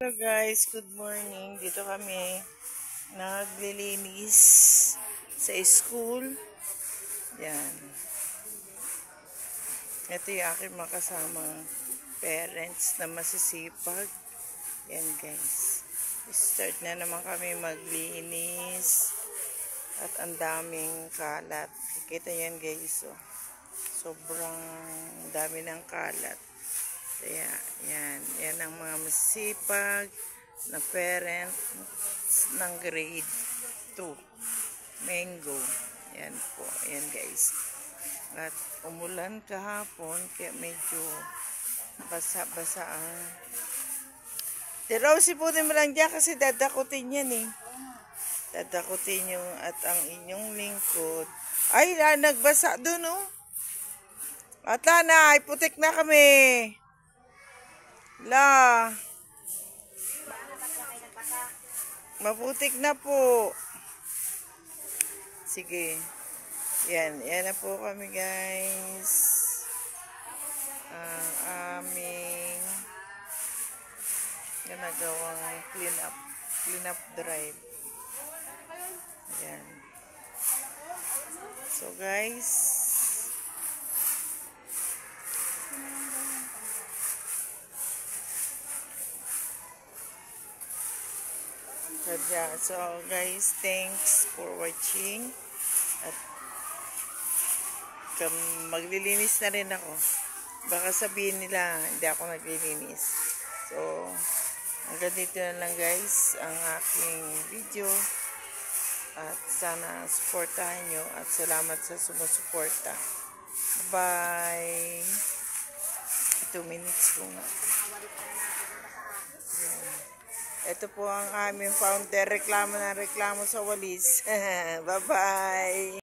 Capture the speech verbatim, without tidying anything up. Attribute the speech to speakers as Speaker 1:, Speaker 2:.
Speaker 1: Hello guys, good morning. Dito kami naglilinis sa school. Yan. Ito yung aking makasama parents na masisipag. Yan guys. Start na naman kami maglinis. At ang daming kalat. Kita yan guys. Oh. Sobrang dami ng kalat. Kaya, yan. Yan ang mga masipag na parent ng grade two. Mango. Yan po. Yan guys. At umulan kahapon, kaya medyo basa-basa ang... Pero sipunin mo lang dyan kasi dadakutin yan eh. Dadakutin yung at ang inyong lingkod. Ay, na, nagbasa dun oh. At na, putik na kami. La. Maputik na po. Sige. Yan. Yan na po kami guys. Ang aming ginagawang clean up. Clean up drive. Yan. So guys. So guys, thanks for watching. At maglilinis na rin ako. Baka sabihin nila hindi ako naglilinis. So hanggang dito na lang guys ang aking video. At sana supportahan nyo. At salamat sa sumusuporta. Bye. two minutes po nga. Ito po ang aming founder. Reklamo na reklamo sa walis. Bye-bye.